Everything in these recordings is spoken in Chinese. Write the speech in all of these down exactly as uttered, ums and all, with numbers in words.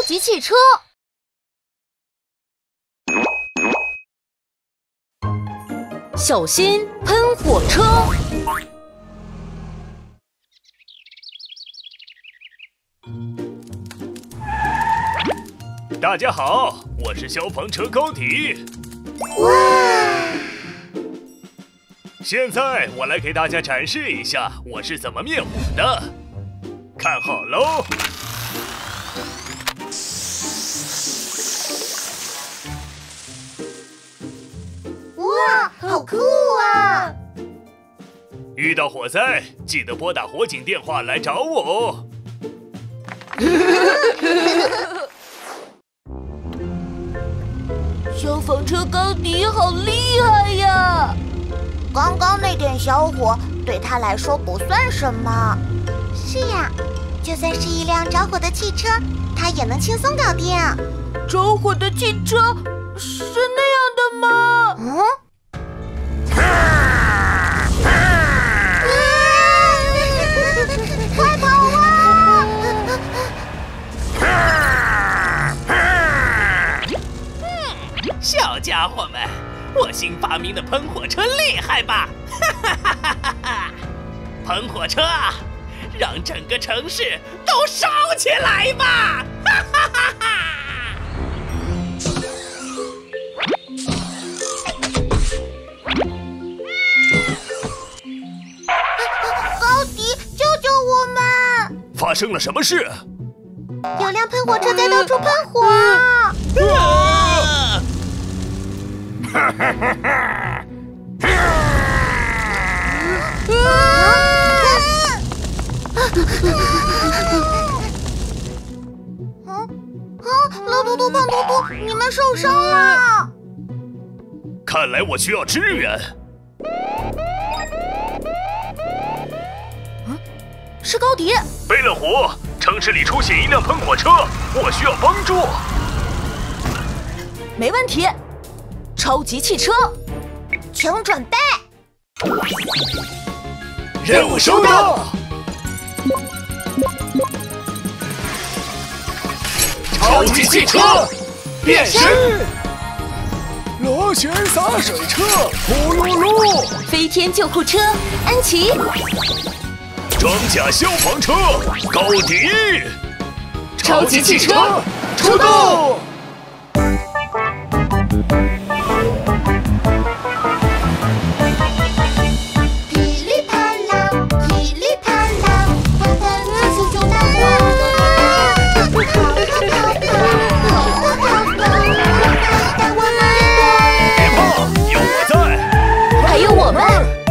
级汽车。小心喷火车！ 大家好，我是消防车高迪。 哇！ 现在我来给大家展示一下我是怎么灭火的，看好喽！ 哇，好酷啊！ 遇到火灾，记得拨打火警电话来找我哦。 消防车高迪好厉害呀！ 刚刚那点小火对他来说不算什么。是呀，就算是一辆着火的汽车，他也能轻松搞定。 着火的汽车是那样的吗？ 嗯。快跑啊！ 小家伙们，我新发明的喷火车厉害吧？哈哈哈哈哈！喷火车啊，让整个城市都烧起来吧！哈哈哈哈！ 高迪，救救我们！ 发生了什么事？ 有辆喷火车在到处喷火啊！ 啊！ 哈哈哈哈！ 啊啊！老嘟嘟、胖嘟嘟，你们受伤了！ 看来我需要支援。 嗯，是高迪。 贝勒虎，城市里出现一辆喷火车，我需要帮助。 没问题。超级汽车， 请准备。 任务收到。超级汽车变身， 螺旋洒水车，呼噜噜； 飞天救护车，安琪； 装甲消防车，高迪； 超级汽车出动！ 噼里啪啦，噼里啪啦，喷喷出熊熊大火。跑跑跑跑，跑跑跑跑，带我们！ 别怕，有我在。 还有我们。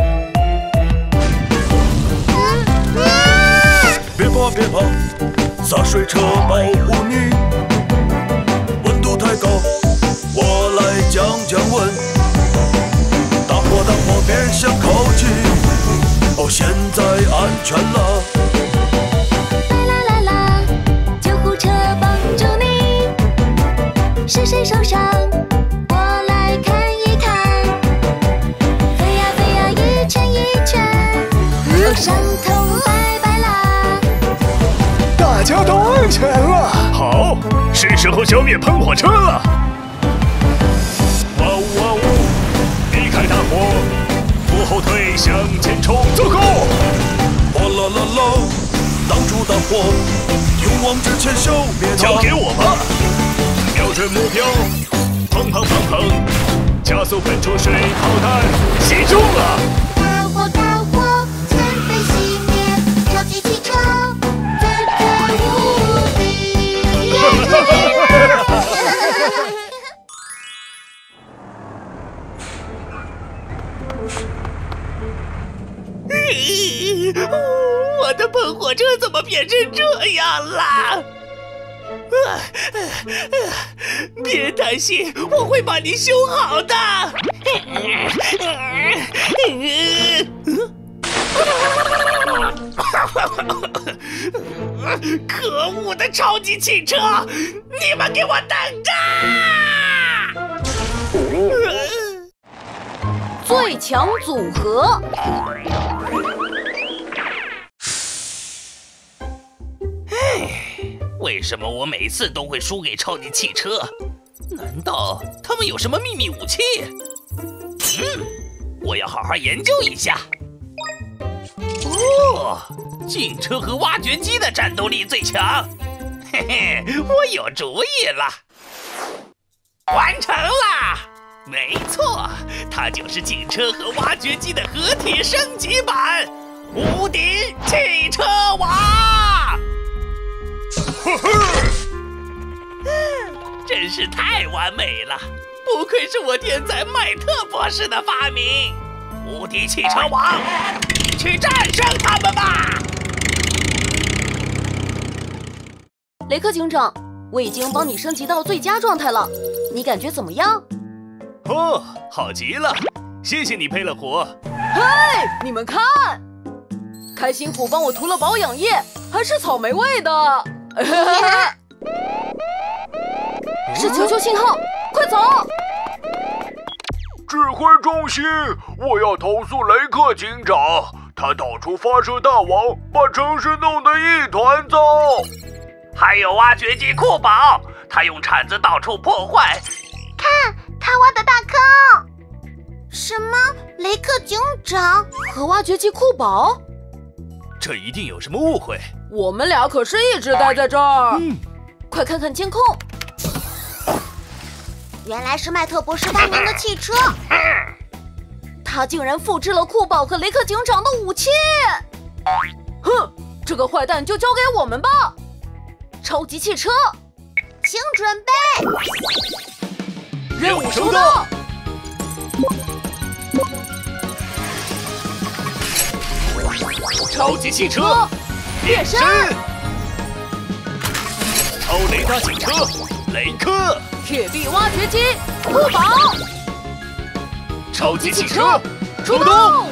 别怕别怕，洒水车保护你。温度太高，我来降降温。大火大火，别想靠近。哦，现在安全了。 啦啦啦，救护车帮助你。是谁受伤？我来看一看。飞呀飞呀，一圈一圈，哦，伤痛拜拜啦。 大家都安全了。 好，是时候消灭喷火车了。哇呜哇呜，避开大火，不后退，向前冲，走go！ 哗啦啦啦，挡住大火，勇往直前消灭它。 交给我吧，瞄准目标，砰砰砰砰，加速喷出水炮弹，击中了。 大火大火，全被熄灭，超级汽车绝对无敌！ 咦，我的喷火车怎么变成这样了？啊别担心，我会把你修好的。可恶的超级汽车，你们给我等着！ 最强组合。 为什么我每次都会输给超级汽车？难道他们有什么秘密武器？嗯，我要好好研究一下。哦，警车和挖掘机的战斗力最强。嘿嘿，我有主意了。完成啦！没错，它就是警车和挖掘机的合体升级版——无敌汽车王！ 呵呵， 真是太完美了，不愧是我天才麦特博士的发明。无敌汽车王，去战胜他们吧！ 雷克警长，我已经帮你升级到最佳状态了，你感觉怎么样？ 哦，好极了，谢谢你配了火。 嘿，你们看，开心虎帮我涂了保养液，还是草莓味的。是求救信号，快走！ 指挥中心，我要投诉雷克警长，他到处发射大网，把城市弄得一团糟。 还有挖掘机库宝，他用铲子到处破坏。 看，他挖的大坑。什么？雷克警长和挖掘机库宝？ 这一定有什么误会。 我们俩可是一直待在这儿。 嗯， 快看看监控。 原来是麦特博士发明的汽车。 他竟然复制了库宝和雷克警长的武器。哼，这个坏蛋就交给我们吧。超级汽车， 请准备。 任务收到。 超级汽车变身，超雷达警车雷克， 铁臂挖掘机库宝， 超级汽车出动。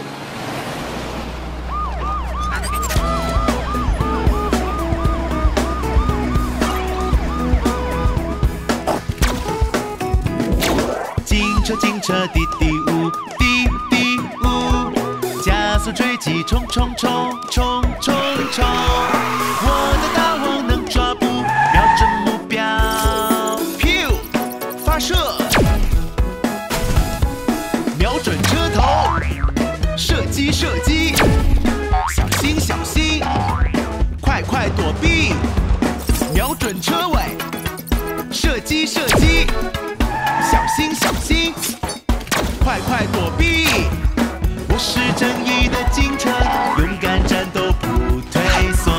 警车警车滴滴呜，滴滴呜，加速追击，冲冲冲冲冲冲！我的大网能抓捕，瞄准目标，咻，发射，瞄准车头，射击射击，小心小心，快快躲避，瞄准车尾，射击射击。小心小心，快快躲避！我是正义的警车，勇敢战斗不退缩。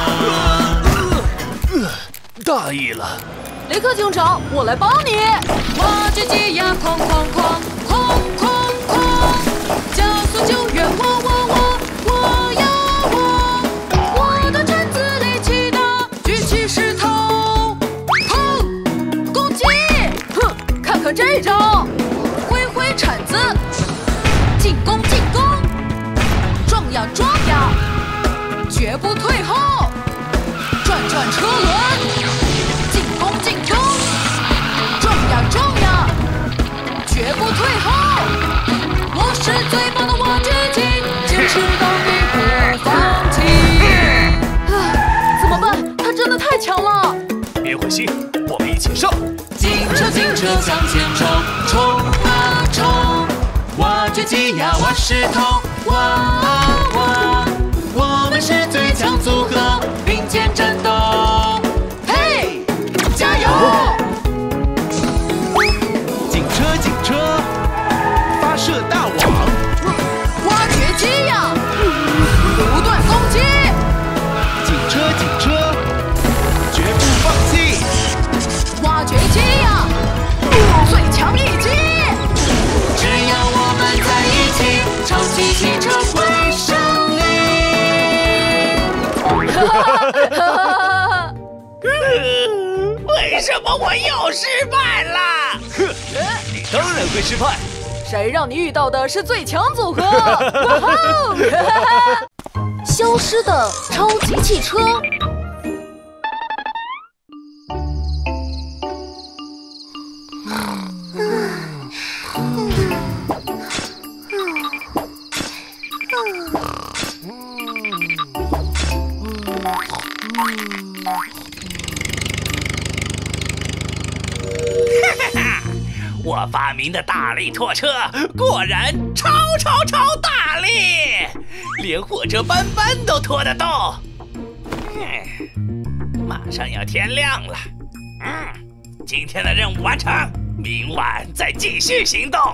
大意了， 雷克警长，我来帮你。挖掘机呀，哐哐哐哐哐哐，加速救援，我我我我呀我，我的铲子力气大，举起石头，砰，攻击！哼。看看这招，挥挥铲子，进攻进攻，撞呀撞呀，绝不退后，转转车轮，进攻进攻，撞呀撞呀，绝不退后。我是最棒的挖掘机，坚持到底不放弃。唉，怎么办？他真的太强了！ 别灰心，我们一起上！ 警车警车向前冲，冲啊冲！挖掘机呀挖石头，挖啊挖！我们是最强组合，并肩战斗。嘿，加油！警车警车，发射大网！ 挖掘机呀，不断攻击！ 警车警车，绝不放弃！ 挖掘机呀，最强一击！ 只要我们在一起，超级汽车会胜利。 为什么我又失败了？ 哼，你当然会失败。 谁让你遇到的是最强组合？哇吼！消失的超级汽车。 哈哈，我发明的大力拖车果然超超超大力，连火车斑斑都拖得动。嗯，马上要天亮了。嗯，今天的任务完成，明晚再继续行动。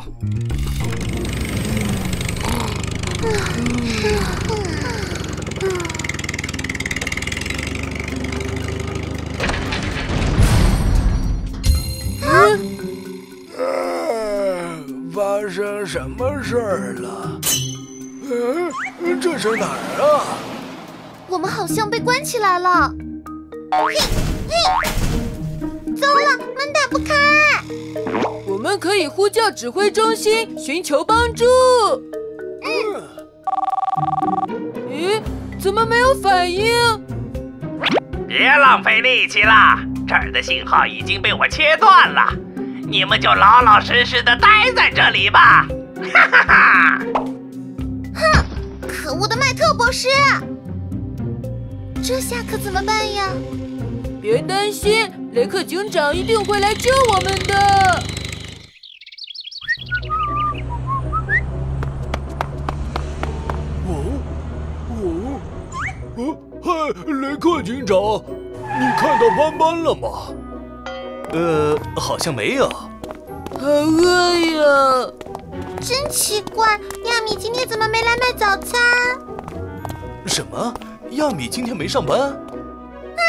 发生什么事儿了？嗯，这是哪儿啊？ 我们好像被关起来了。嘿，嘿，糟了，门打不开。 我们可以呼叫指挥中心，寻求帮助。 嗯。 咦，怎么没有反应？ 别浪费力气了，这儿的信号已经被我切断了。你们就老老实实的待在这里吧！哈哈哈！ 哼，可恶的麦特博士，这下可怎么办呀？ 别担心，雷克警长一定会来救我们的。 哦，哦，哦，嗨，雷克警长，你看到斑斑了吗？ 呃，好像没有。 好饿呀！ 真奇怪，亚米今天怎么没来买早餐？ 什么？亚米今天没上班？ 啊！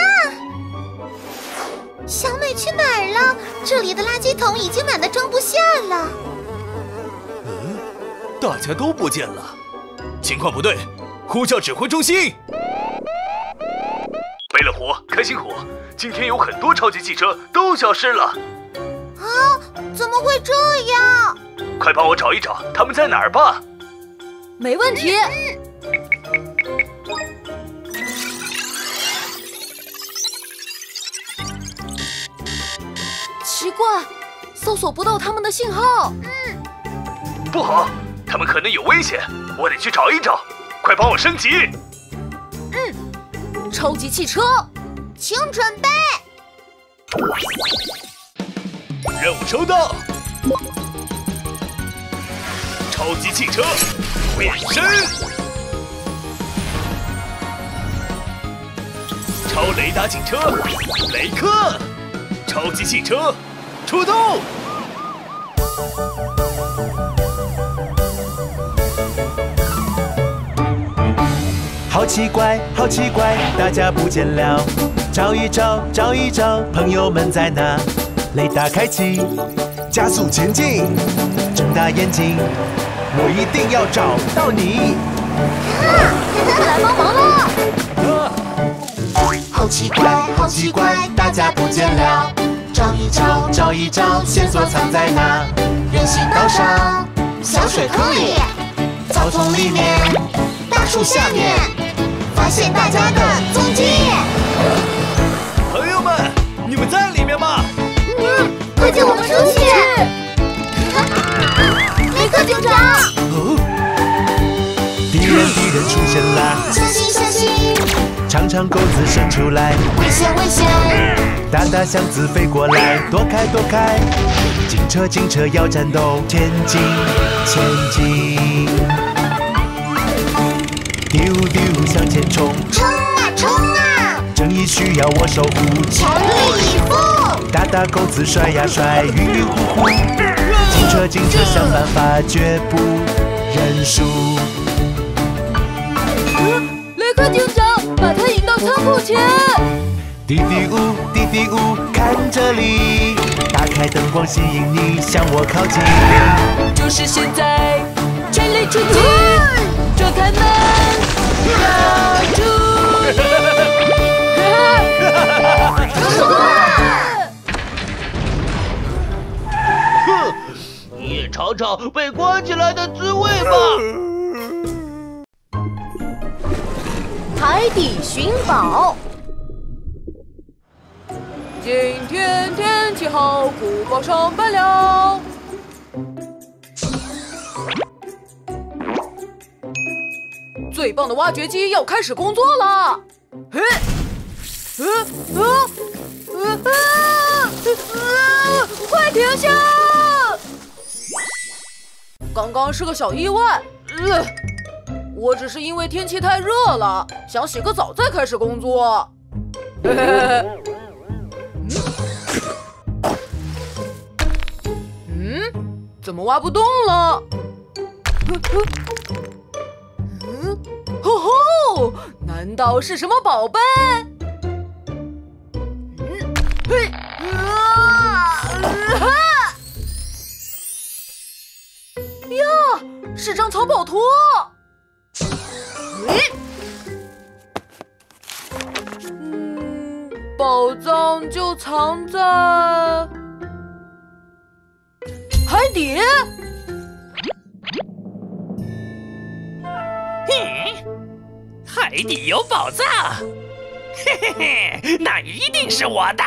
小美去哪儿了？这里的垃圾桶已经满得装不下了。 嗯，大家都不见了，情况不对，呼叫指挥中心。贝乐虎、开心虎，今天有很多超级汽车都消失了。 啊，怎么会这样？ 快帮我找一找他们在哪儿吧。 没问题。奇怪，搜索不到他们的信号。 嗯， 不好，他们可能有危险，我得去找一找。快帮我升级。 嗯，超级汽车， 请准备。 任务收到。超级汽车变身，超雷达警车雷克，超级汽车出动。 好奇怪，好奇怪，大家不见了。找一找，找一找，朋友们在哪？雷达开启， 加速前进， 睁大眼睛，我一定要找到你。 来帮忙了！ 好奇怪，好奇怪，大家不见了。找一找，找一找，线索藏在哪？ 人行道上，小水坑里， 草丛里面， 大树下面，发现大家的踪迹。 朋友们，你们在里面吗？ 嗯，快救我们出去！雷克警长！ 哦，敌人敌人出现啦！ 小心小心！ 长长钩子伸出来， 危险危险！ 大大箱子飞过来，躲开躲开！警车警车要战斗，前进前进！丢丢向前冲， 冲啊冲啊！ 正义需要我守护， 全力以赴！ 大大钩子甩呀甩，晕晕乎乎。警车警车想办法，绝不认输。 雷克警长，把他引到仓库前。 滴滴呜，滴滴呜，看这里，打开灯光吸引你向我靠近。 就是现在，全力出击，这开门，压住！ 哼，你也尝尝被关起来的滋味吧。 海底寻宝。今天天气好，古堡上班了。最棒的挖掘机要开始工作了。嘿，呃，呃，呃，啊，啊， 停下！刚刚是个小意外，呃，我只是因为天气太热了，想洗个澡再开始工作。嗯，嗯，怎么挖不动了？嗯，吼吼，难道是什么宝贝？嗯，嘿，啊，啊！呀，是张藏宝图。诶，嗯，宝藏就藏在海底。 嘿，海底有宝藏，嘿嘿嘿，那一定是我的。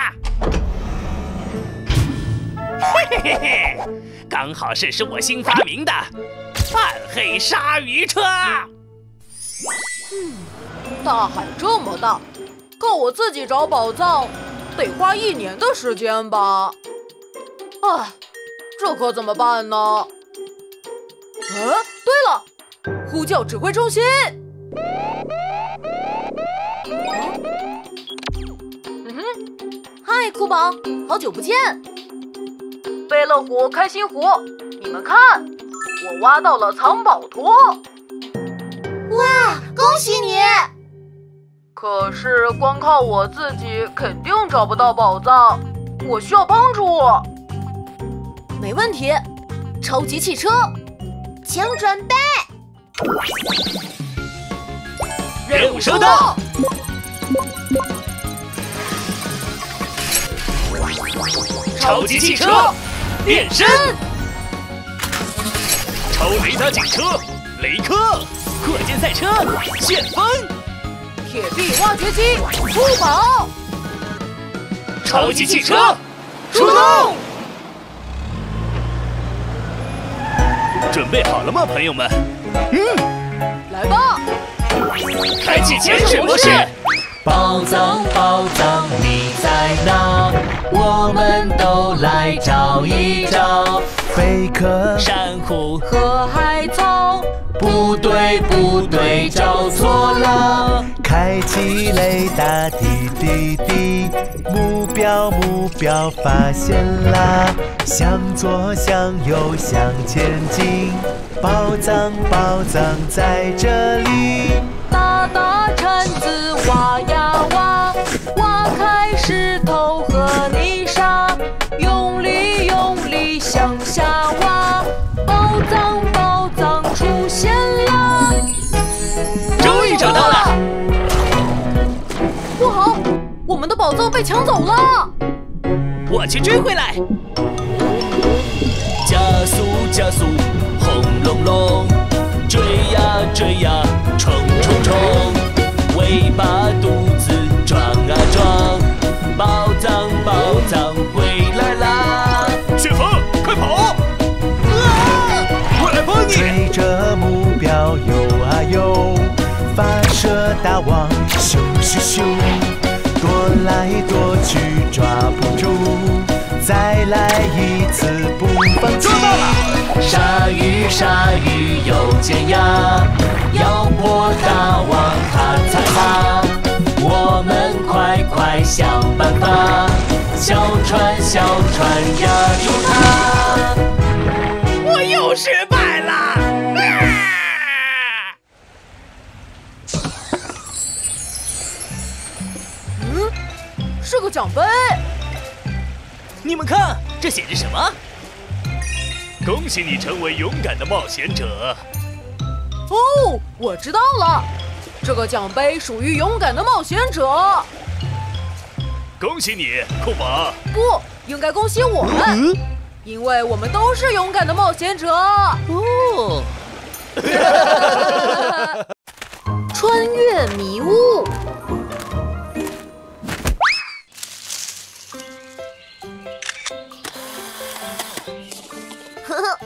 嘿嘿嘿嘿，刚好是是我新发明的暗黑鲨鱼车。 嗯，大海这么大，靠我自己找宝藏，得花一年的时间吧？唉，这可怎么办呢？嗯，对了，呼叫指挥中心。嗯哼，嗨，酷宝，好久不见。贝乐湖、开心湖，你们看，我挖到了藏宝图。 哇，恭喜你！ 可是光靠我自己肯定找不到宝藏，我需要帮助。没问题，超级汽车， 请准备。 任务收到。超级汽车变身，超雷达警车雷克，火箭赛车旋风， 铁臂挖掘机出宝， 超级汽车出动！准备好了吗，朋友们？嗯， 来吧！ 开启潜水模式。 宝藏，宝藏，你在哪？我们都来找一找。贝壳、 珊瑚和海草， 不对，不对，找错了。开启雷达，滴滴滴，目标，目标发现啦！向左，向右，向前进。宝藏，宝藏在这里。 大大铲子挖呀挖，挖开石头和泥沙，用力用力向下挖，宝藏宝藏出现了！ 终于找到了！ 不好，我们的宝藏被抢走了！ 我去追回来！加速加速，轰隆隆，追呀追呀，冲冲冲，尾巴肚子撞啊撞，宝藏宝藏回来啦！ 旋风，快跑！啊！我来帮你。 追着目标游啊游，发射大网，咻咻咻，躲来躲去抓不住，再来一次不放弃。鲨鱼鲨鱼有尖牙，要破大网它才怕。我们快快想办法，小船小船压住它。 我又失败了！啊！ 嗯，是个奖杯。 你们看，这写着什么？ 恭喜你成为勇敢的冒险者。 哦，我知道了，这个奖杯属于勇敢的冒险者。 恭喜你，酷宝。 不，应该恭喜我们，嗯、因为我们都是勇敢的冒险者。 哦。 穿越迷雾。呵呵。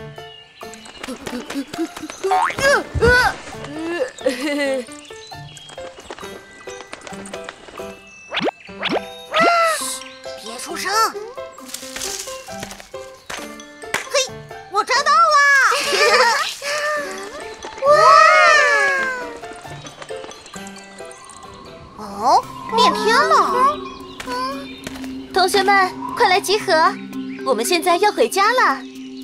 别出声！ 天了！ 同学们，快来集合，我们现在要回家了。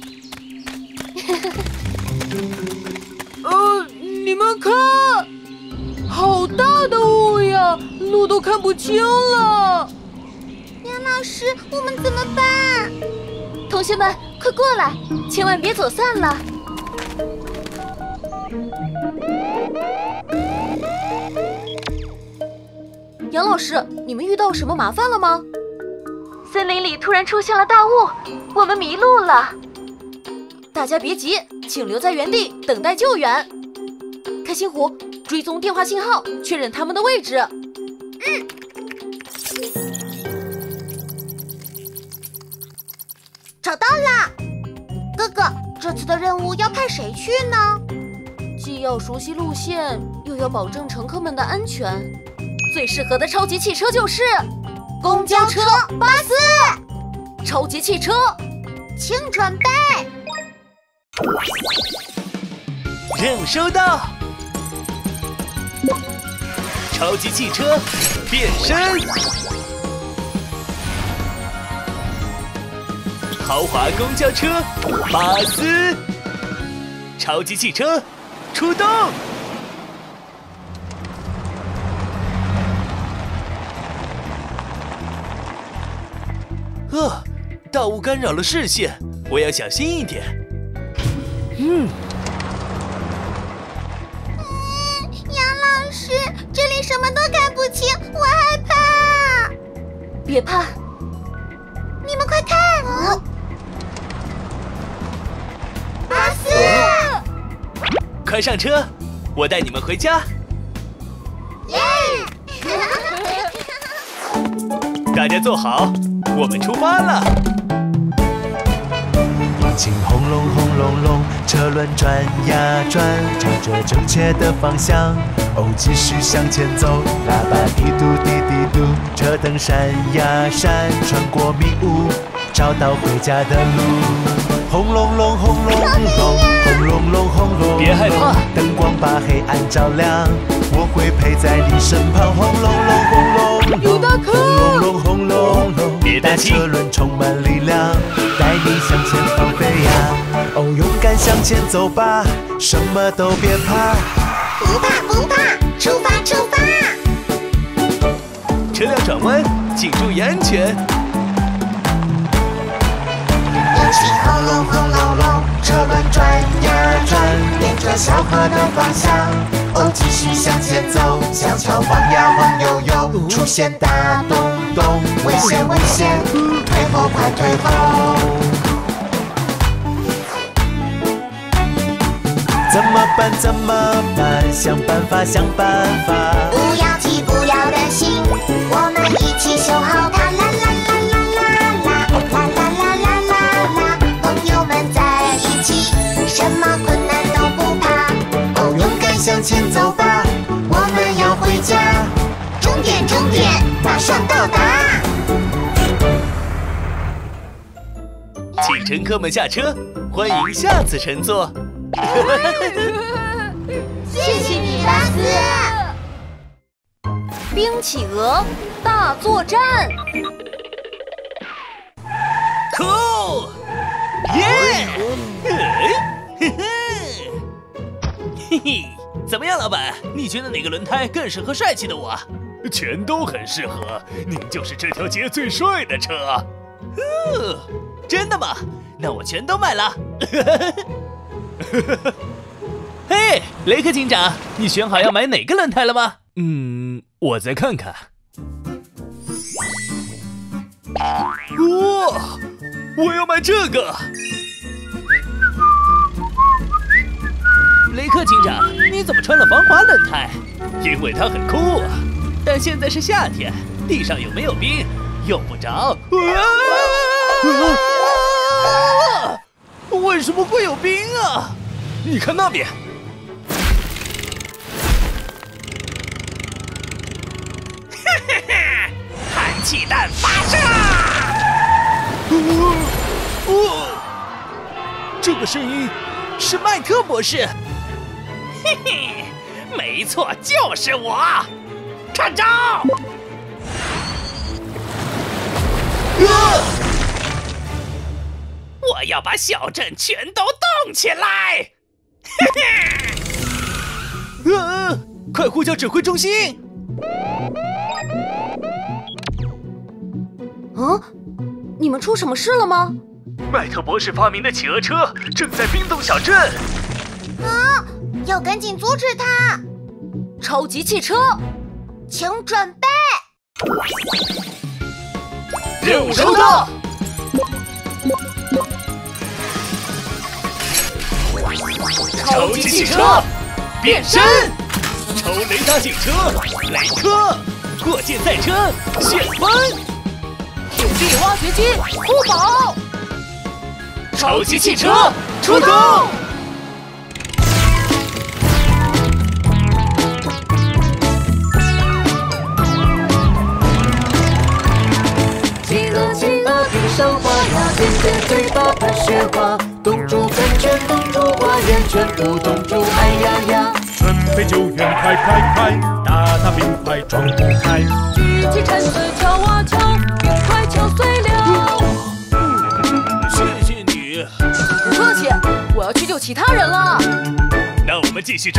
呃，你们看，好大的雾呀，路都看不清了。 杨老师，我们怎么办？ 同学们，快过来，千万别走散了。杨老师，你们遇到什么麻烦了吗？森林里突然出现了大雾，我们迷路了。大家别急，请留在原地等待救援。开心果，追踪电话信号，确认他们的位置。 嗯。找到了，哥哥，这次的任务要派谁去呢？ 既要熟悉路线，又要保证乘客们的安全，最适合的超级汽车就是公交车巴士。 超级汽车， 请准备。 任务收到。超级汽车变身。豪华公交车巴士，超级汽车出动！呃，大雾干扰了视线，我要小心一点。嗯。 嗯，杨老师，这里什么都看不清，我害怕。 别怕， 你们快看！哦巴士， 快上车，我带你们回家。 耶！ 大家坐好，我们出发了。 引擎轰隆轰隆隆，车轮转呀转，朝着正确的方向。哦，继续向前走，喇叭滴嘟滴滴嘟，车灯闪呀闪，穿过迷雾，找到回家的路。轰隆隆轰隆隆，轰隆隆轰隆隆， 别害怕， 灯光把黑暗照亮，我会陪在你身旁。轰隆隆轰隆隆， 有大坑！ 轰隆隆轰隆隆， 别担心， 车轮充满力量，带你向前方飞呀！哦，勇敢向前走吧，什么都别怕。 不怕不怕，出发出发！ 车辆转弯，请注意安全。 引擎轰隆轰隆隆，车轮转呀转，沿着小河的方向，哦，继续向前走，小桥晃呀晃悠悠，出现大洞洞，危险危险，退后快退后。 怎么办？怎么办？想办法，想办法。 不要急，不要担心，我们一起修好它。啦啦啦啦啦啦，啦啦啦啦啦啦，朋友们在一起，什么困难都不怕。哦，勇敢向前走吧，我们要回家。终点，终点，马上到达。 请乘客们下车，欢迎下次乘坐。 谢谢你，巴斯。 冰企鹅大作战 ，Cool， 耶！嘿嘿，嘿嘿，怎么样，老板？你觉得哪个轮胎更适合帅气的我？ 全都很适合，您就是这条街最帅的车。 哦，真的吗？那我全都买了。嘿，雷克警长，你选好要买哪个轮胎了吗？ 嗯，我再看看。 哇，我要买这个。雷克警长，你怎么穿了防滑轮胎？ 因为它很酷啊。 但现在是夏天，地上有没有冰？用不着。啊！为什么会有冰啊？ 你看那边。 哈哈哈！含气弹发射！ 哦哦，这个声音是麦特博士。嘿嘿，没错，就是我。看招！ 要把小镇全都动起来！ 啊！快呼叫指挥中心！ 嗯，你们出什么事了吗？ 麦特博士发明的企鹅车正在冰冻小镇。 啊！要赶紧阻止他！ 超级汽车， 请准备。 任务收到。超级汽车变身， 超雷达警车雷克，过界赛车旋风， 铁臂挖掘机酷宝， 超级汽车出动！ 企鹅企鹅地上滑呀，尖尖嘴巴喷雪花，冻住喷泉，冻住花园，全部冻住，哎呀呀！ 准备救援，快快快，大大冰块撞不开。 举起铲子敲啊敲，冰块敲碎了。 谢谢你。 不客气，我要去救其他人了。 那我们继续追。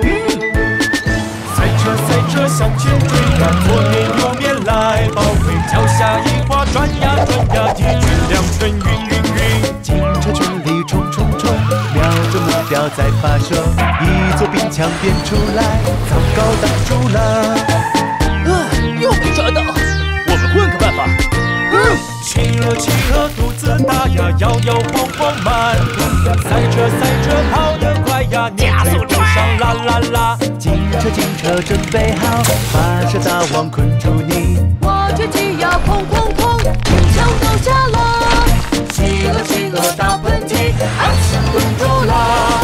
赛车赛车向前追呀，左面右面来包围，脚下一滑，转呀转呀，一群两圈晕晕晕。 警车全力冲冲冲，瞄准目标在发射，一座冰墙变出来，糟糕挡住了。 啊，又没抓到，我们换个办法。 嗯，企鹅企鹅肚子大呀，摇摇晃晃慢动呀，赛车赛车跑得快呀， 加速追上啦啦啦。 警车警车准备好，发射大网困住你。 挖掘机呀，哐哐哐，冰墙倒下了。 企鹅企鹅打喷嚏，啊嚏，困住了。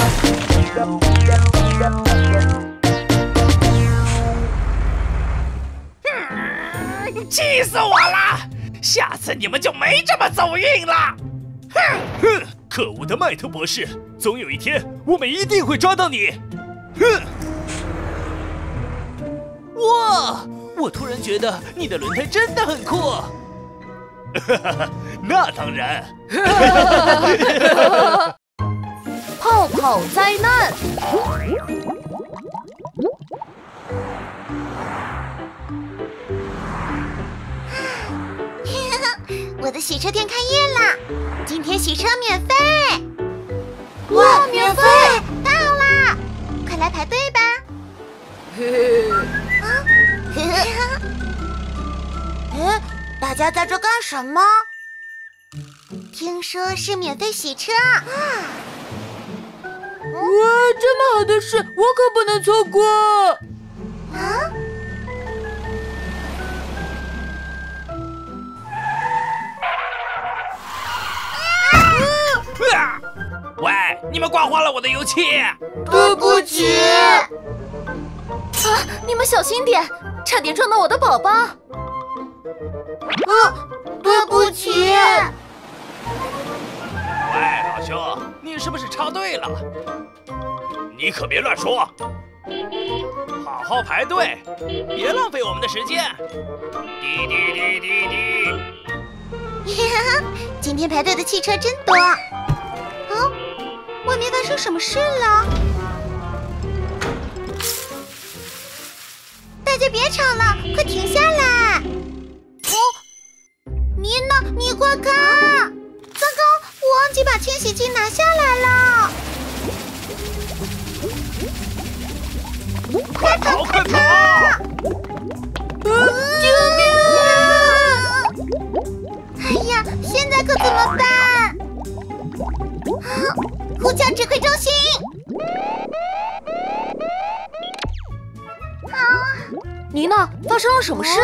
嗯，气死我了！下次你们就没这么走运了。哼哼，可恶的麦特博士，总有一天我们一定会抓到你。哼！ 哇，我突然觉得你的轮胎真的很酷。 哈哈哈，那当然。 泡泡灾难。 我的洗车店开业啦！今天洗车免费！ 哇，免费！ 太好啦！快来排队吧！ 嘿嘿。 啊，呵呵。哎，大家在这干什么？听说是免费洗车啊！ 哇，这么好的事，我可不能错过！ 啊？ 啊！喂，你们刮花了我的油漆！ 对不起。 啊，你们小心点，差点撞到我的宝宝。啊， 对不起。 喂，老兄，你是不是插队了？ 你可别乱说。 好好排队，别浪费我们的时间。滴滴滴滴滴。 今天排队的汽车真多。哦，外面发生什么事了？大家别吵了，快停下来！哦，你呢？你快看！糟糕，我忘记把清洗剂拿下来了。 快跑！快跑！ 救命啊！哎呀，现在可怎么办？啊！呼叫指挥中心！啊！ 妮娜，发生了什么事？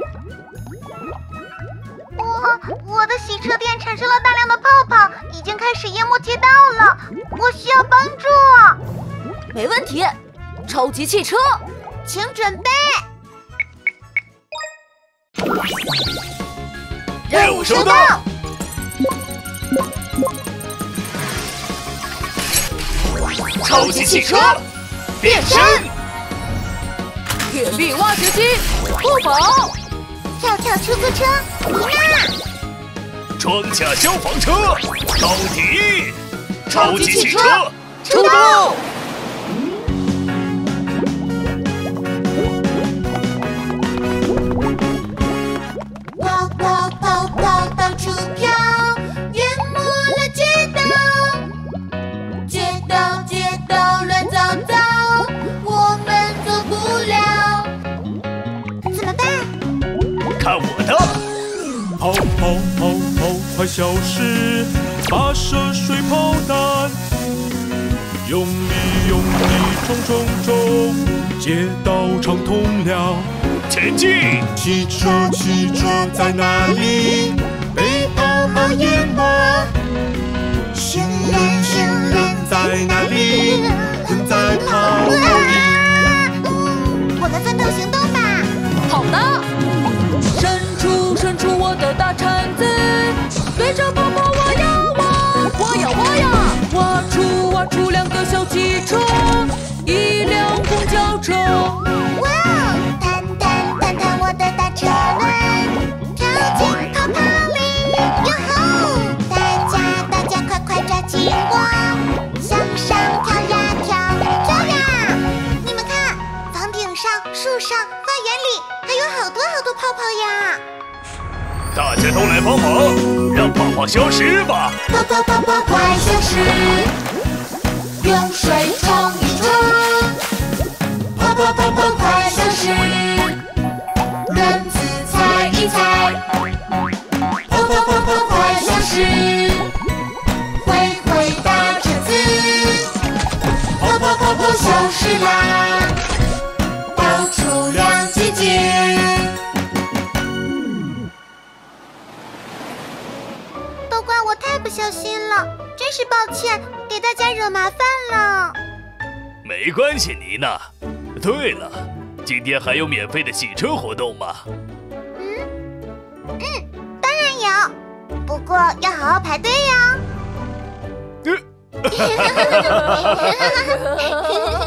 我我的洗车店产生了大量的泡泡，已经开始淹没街道了，我需要帮助。 没问题，超级汽车， 请准备。 任务收到。超级汽车变身， 铁臂挖掘机酷宝， 跳跳出租车，妮娜， 装甲消防车到底！超级汽车出动！ 跑跑跑跑到处飘，淹没了街道，街道街道乱糟糟，我们走不了，怎么办？ 看我的！ 跑跑跑跑，快消失！发射水炮弹，用力用力冲冲冲，街道畅通了。 前进！ 汽车汽车在哪里？被泡泡淹没。行人行人在哪里？困在泡泡里。 我们分头行动吧。 好的，伸出伸出我的大铲子，对着泡泡挖呀挖，挖呀挖呀，挖出挖出两个小汽车，一辆公交车。 哇哦，弹弹弹弹我的大车轮，跳进泡泡里，哟吼！大家大家快快抓紧我，向上跳呀跳，跳呀！你们看，房顶上、树上、花园里还有好多好多泡泡呀！ 大家都来帮忙，让泡泡消失吧！ 泡泡泡泡快消失，用水冲一冲。泡泡泡泡快消失，轮子踩一踩。泡泡泡泡快消失，挥挥大铲子。泡泡泡泡消失啦，到处亮晶晶。都怪我太不小心了，真是抱歉，给大家惹麻烦了。 没关系，妮娜。对了，今天还有免费的洗车活动吗？ 嗯嗯，当然有，不过要好好排队哟。 呃